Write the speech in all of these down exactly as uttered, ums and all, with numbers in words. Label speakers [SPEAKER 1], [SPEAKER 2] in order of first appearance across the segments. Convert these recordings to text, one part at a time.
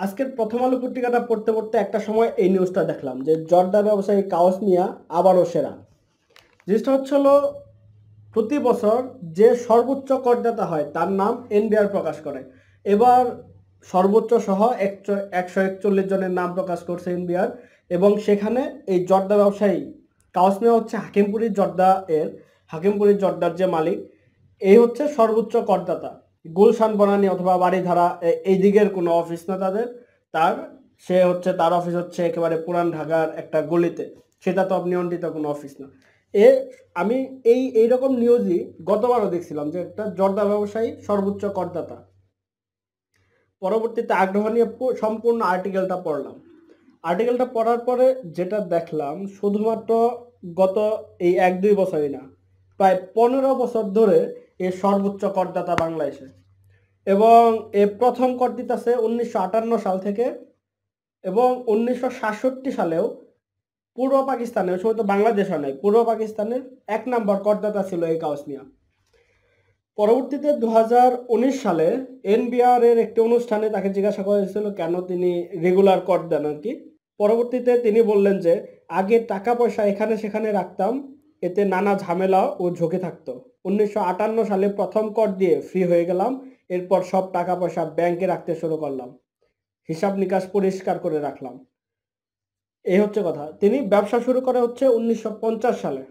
[SPEAKER 1] আজকের প্রথম আলো পত্রিকাটা পড়তে পড়তে একটা সময় এই নিউজটা দেখলাম যে জর্দা ব্যবসায়ী কাওয়াস মিয়া আবারও সেরা। জিনিসটা হচ্ছে হলো প্রতি বছর যে সর্বোচ্চ করদাতা হয় তার নাম এনবিআর প্রকাশ করে। এবার সর্বোচ্চ সহ একশো একচল্লিশ জনের নাম প্রকাশ করছে এনবিআর, এবং সেখানে এই জর্দা ব্যবসায়ী কাওয়াস মিয়া হচ্ছে হাকিমপুরীর জর্দা এর হাকিমপুরীর জর্দার যে মালিক, এই হচ্ছে সর্বোচ্চ করদাতা। গুলশান বনানী অথবা বাড়িধারা এই দিকের কোনো অফিস না তাদের, তার সে হচ্ছে তার অফিস হচ্ছে একেবারে পুরান ঢাকার একটা গলিতে, সেটা তো নিয়ন্ত্রিত কোনো অফিস না। এ আমি এই এইরকম নিউজই গতবারও দেখছিলাম যে একটা জর্দা ব্যবসায়ী সর্বোচ্চ করদাতা। পরবর্তীতে আগ্রহ নিয়ে সম্পূর্ণ আর্টিকেলটা পড়লাম। আর্টিকেলটা পড়ার পরে যেটা দেখলাম, শুধুমাত্র গত এই এক দুই বছরই না, প্রায় পনেরো বছর ধরে এ সর্বোচ্চ করদাতা বাংলাদেশে, এবং এ প্রথম কর দিতেছে উনিশশো আটান্ন সাল থেকে, এবং উনিশশো সাতষট্টি সালেও পূর্ব পাকিস্তানে, ওই সময় তো বাংলাদেশও নেই, পূর্ব পাকিস্তানের এক নম্বর করদাতা ছিল এই কাওয়াস মিয়া। পরবর্তীতে দু হাজার উনিশ সালে এনবিআর এর একটি অনুষ্ঠানে তাকে জিজ্ঞাসা করা হয়েছিল কেন তিনি রেগুলার কর দেন আর কি। পরবর্তীতে তিনি বললেন যে আগে টাকা পয়সা এখানে সেখানে রাখতাম, এতে নানা ঝামেলা ও ঝুঁকি থাকতো। উনিশশো আটান্ন সালে প্রথম কর দিয়ে ফ্রি হয়ে গেলাম, এরপর সব টাকা পয়সা ব্যাংকে রাখতে শুরু করলাম, হিসাব নিকাশ পরিষ্কার করে রাখলাম। এই হচ্ছে কথা। তিনি ব্যবসা শুরু করে হচ্ছে উনিশশো পঞ্চাশ সালে,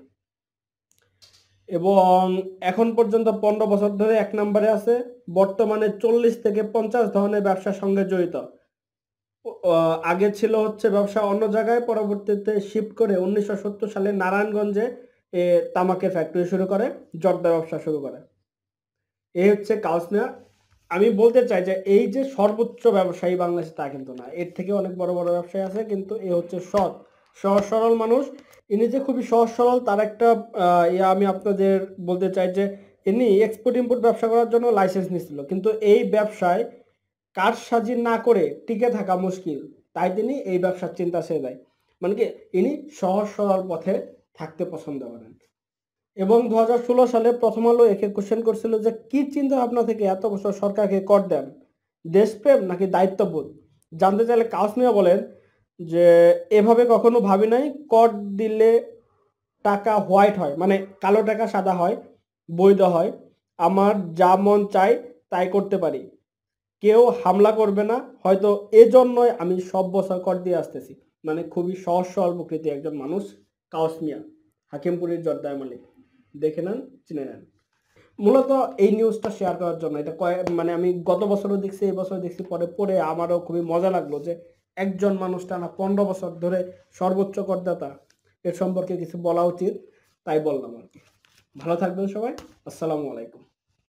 [SPEAKER 1] এবং এখন পর্যন্ত পনেরো বছর ধরে এক নম্বরে আছে। বর্তমানে চল্লিশ থেকে পঞ্চাশ ধরনের ব্যবসার সঙ্গে জড়িত। আগে ছিল হচ্ছে ব্যবসা অন্য জায়গায়, পরবর্তীতে শিফট করে উনিশশো সত্তর সালে নারায়ণগঞ্জে এ তামাকের ফ্যাক্টরি শুরু করে, জর্দা ব্যবসা শুরু করে। এই হচ্ছে কাওয়াস মিয়া। আমি বলতে চাই যে এই যে সর্বোচ্চ ব্যবসায়ী বাংলাদেশে তা কিন্তু না, এর থেকে অনেক বড় বড় ব্যবসায়ী আছে, কিন্তু এ হচ্ছে সৎ সহজ সরল মানুষ। ইনি যে খুবই সহজ সরল তার একটা ইয়া আমি আপনাদের বলতে চাই যে ইনি এক্সপোর্ট ইম্পোর্ট ব্যবসা করার জন্য লাইসেন্স নিয়েছিল, কিন্তু এই ব্যবসায় কারসাজি না করে টিকে থাকা মুশকিল, তাই তিনি এই ব্যবসার চিন্তা ছেড়ে দেয়। মানে কি, ইনি সহজ সরল পথে থাকতে পছন্দ করেন। এবং দু হাজার ষোলো সালে প্রথম আলো একে কোশ্চেন করছিল যে কি চিন্তা ভাবনা থেকে এত বছর সরকারকে কর দেন, দেশপ্রেম নাকি দায়িত্ববোধ? জানতে চাইলে কাওয়াস মিয়া বলেন যে এভাবে কখনো ভাবি নাই, কর দিলে টাকা হোয়াইট হয়, মানে কালো টাকা সাদা হয়, বৈধ হয়, আমার যা মন চাই তাই করতে পারি, কেউ হামলা করবে না, হয়তো এজন্যই আমি সব বছর কর দিয়ে আসতেছি। মানে খুবই সহজ সরল প্রকৃতি একজন মানুষ কাওয়াস মিয়া, হাকিমপুরের জর্দার মালিক। দেখে নেন, চিনে নেন। মূলত এই নিউজটা শেয়ার করার জন্য, এটা কয়েক মানে আমি গত বছরও দেখছি, এই বছর দেখছি, পরে পড়ে আমারও খুবই মজা লাগলো যে একজন মানুষ টানা পনেরো বছর ধরে সর্বোচ্চ করদাতা, এর সম্পর্কে কিছু বলা উচিত, তাই বললাম আর কি। ভালো থাকবেন সবাই, আসসালামু আলাইকুম।